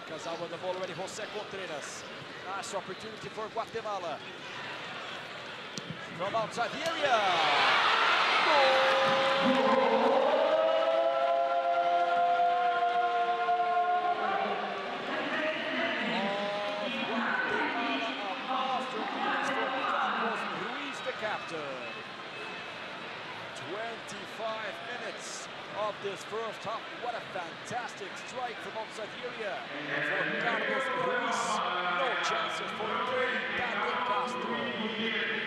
Casal with the ball already, Jose Contreras. Nice opportunity for Guatemala. From outside the area. Goal! Ruiz, the captain. 25 minutes of this first half. What a fantastic strike from outside the area for Carlos Ruiz. No chances for Castro.